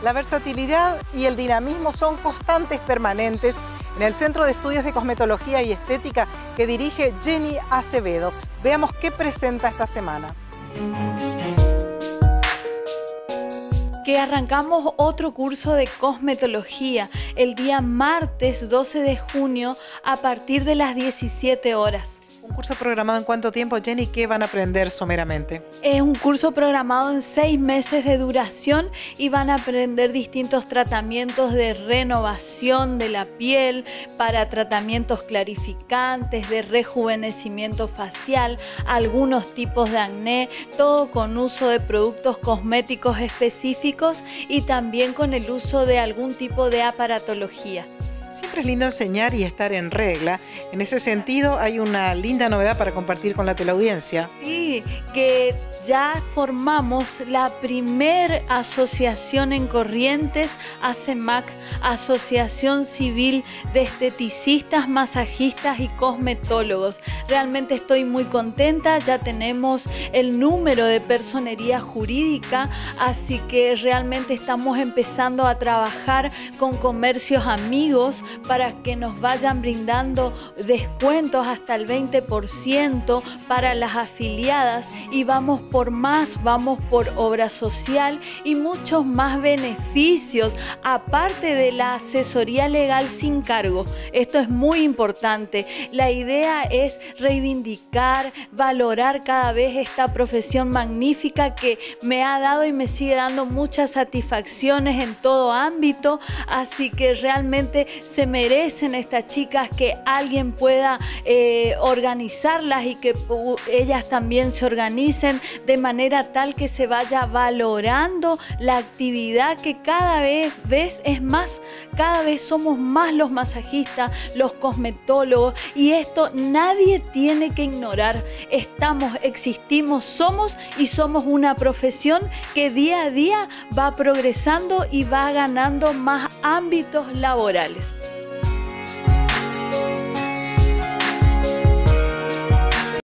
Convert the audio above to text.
La versatilidad y el dinamismo son constantes permanentes en el Centro de Estudios de Cosmetología y Estética que dirige Jenny Acevedo. Veamos qué presenta esta semana. Que arrancamos otro curso de cosmetología el día martes 12 de junio a partir de las 17 horas. ¿Un curso programado en cuánto tiempo, Jenny? ¿Qué van a aprender someramente? Es un curso programado en 6 meses de duración y van a aprender distintos tratamientos de renovación de la piel, para tratamientos clarificantes, de rejuvenecimiento facial, algunos tipos de acné, todo con uso de productos cosméticos específicos y también con el uso de algún tipo de aparatología. Siempre es lindo enseñar y estar en regla. En ese sentido, hay una linda novedad para compartir con la teleaudiencia. Sí, que ya formamos la primer asociación en Corrientes, ACEMAC, Asociación Civil de Esteticistas, Masajistas y Cosmetólogos. Realmente estoy muy contenta, ya tenemos el número de personería jurídica, así que realmente estamos empezando a trabajar con comercios amigos para que nos vayan brindando descuentos hasta el 20% para las afiliadas y vamos por más, vamos por obra social y muchos más beneficios, aparte de la asesoría legal sin cargo. Esto es muy importante. La idea es reivindicar, valorar cada vez esta profesión magnífica que me ha dado y me sigue dando muchas satisfacciones en todo ámbito, así que realmente se merecen estas chicas que alguien pueda organizarlas y que ellas también se organicen de manera tal que se vaya valorando la actividad que cada vez es más, cada vez somos más los masajistas, los cosmetólogos y esto nadie tiene que ignorar. Estamos, existimos, somos y somos una profesión que día a día va progresando y va ganando más ámbitos laborales.